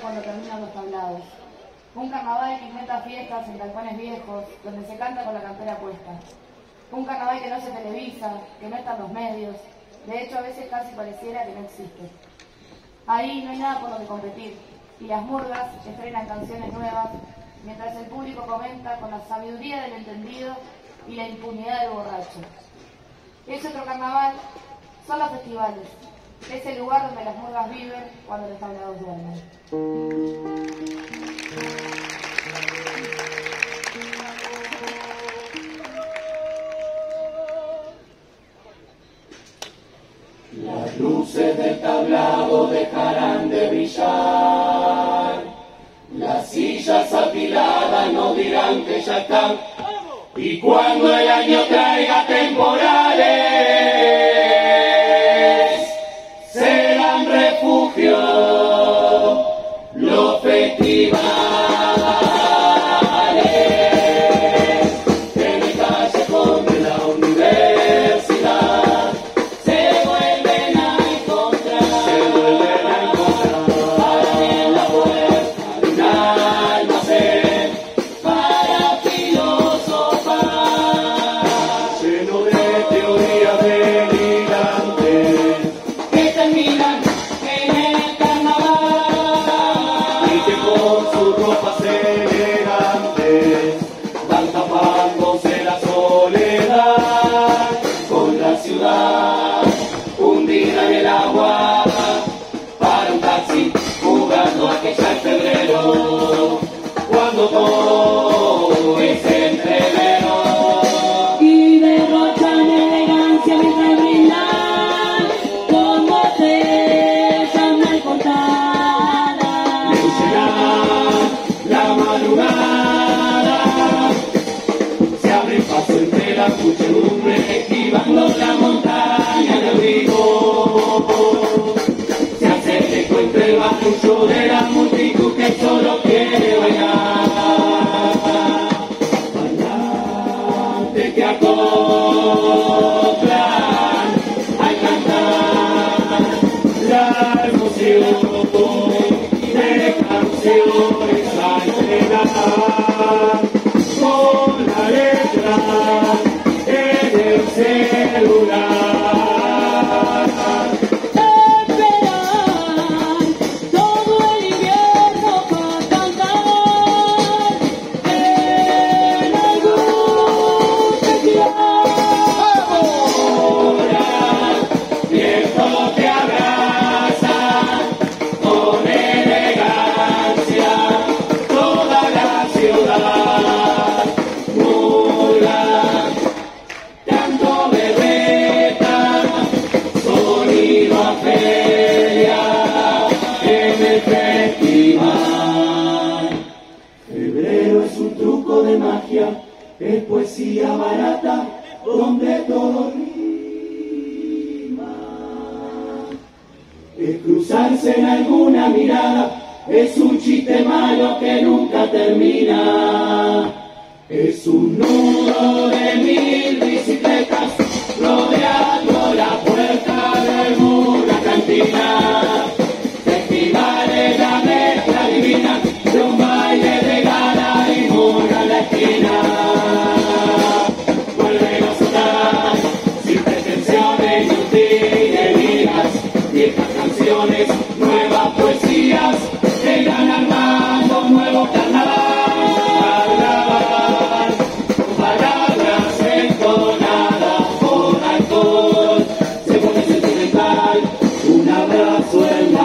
cuando terminan los tablados. Un carnaval que inventa fiestas en galpones viejos, donde se canta con la campera puesta. Un carnaval que no se televisa, que no está en los medios. De hecho, a veces casi pareciera que no existe. Ahí no hay nada por lo que competir, y las murgas estrenan canciones nuevas, mientras el público comenta con la sabiduría del entendido y la impunidad del borracho. Ese otro carnaval son los festivales, es el lugar donde las murgas viven cuando los tablados duermen. Las luces del tablado dejarán de brillar, las sillas apiladas nos dirán que ya están, y cuando el año traiga temporales, serán refugio los festivales. Hundida en el agua, para un taxi, jugando a que ya es febrero, cuando todo es entrevero. Y derrochan elegancia mientras brindan, con botellas mal contadas. Lucirá la madrugada, se abre paso entre la muchedumbre, esquivando la montaña de abrigo. Se hace eco entre el barullo de la multitud que solo quiere bailar. Bailantes que acoplan al cantar la emoción de canciones a entregar con la letra en el celular. Esperan todo el invierno para cantar en algún festival. Ahora viento te abraza con elegancia toda la ciudad. Murga, canto berreta, sonido a feria en el festival. Febrero es un truco de magia, es poesía barata, donde todo rima. Es cruzarse en alguna mirada, es un chiste malo que nunca termina. Es un nudo de 1000 bicicletas rodeando la puerta del Murga Cantina. Festival es la mezcla divina de un baile de gala y murga en la esquina. Vuelven a sonar sin pretensiones ni utilerías, viejas canciones, nuevas poesías que irán armando un nuevo carnaval. Palabras entonadas por alcohol, se pone sentimental, un abrazo en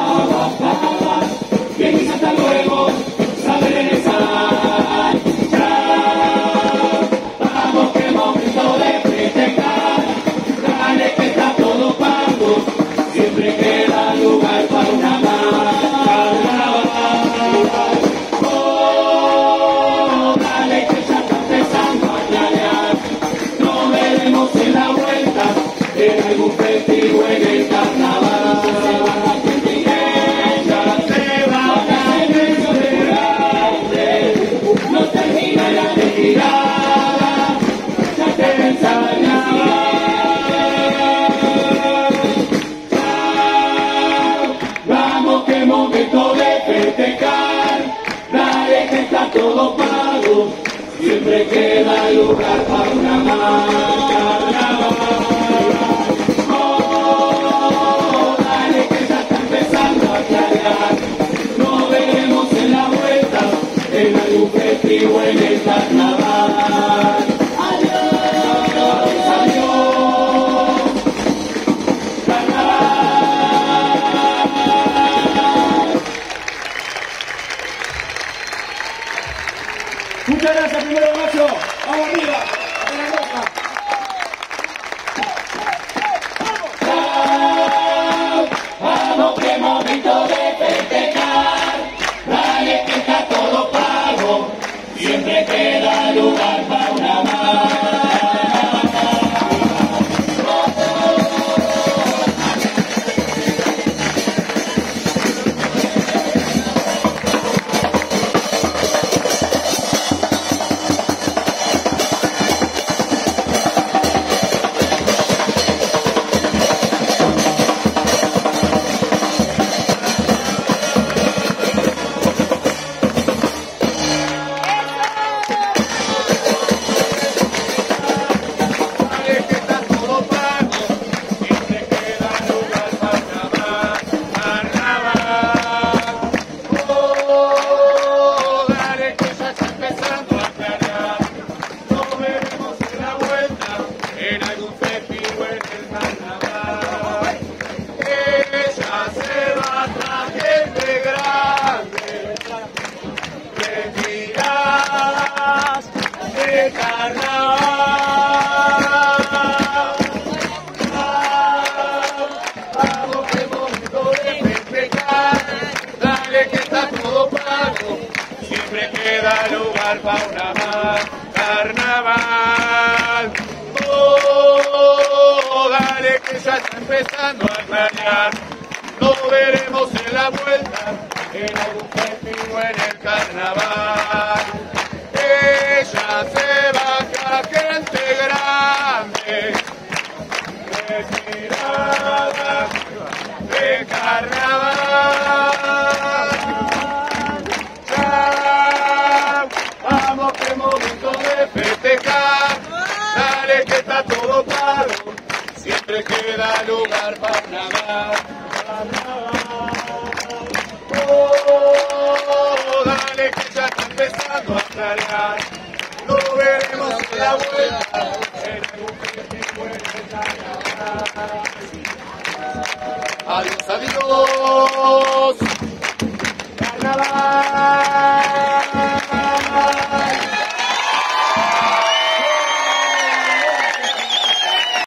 todo pago, siempre queda lugar para una más. Carnaval. Oh, dale que ya está empezando a clarear. Nos veremos en la vuelta, en algún festivo en el carnaval. Adiós, adiós. Carnaval. Muchas gracias, 1 de mayo. Vamos arriba, a la boca. Vamos, qué momento de festejar. Dale que está todo pago, siempre queda lugar para una más. Siempre queda lugar para una más. Carnaval. Oh, dale que ya está empezando a clarear. Nos veremos en la vuelta, en algún festivo en el carnaval. Ella se baja, gente grande, retirada de carnaval. Vamos, qué momento de festejar. Dale que está todo pago, siempre queda lugar para nada. Oh, dale que ya está empezando a clarear. Lo veremos en la vuelta, en algún festivo en el carnaval. Adiós, adiós. Carnaval.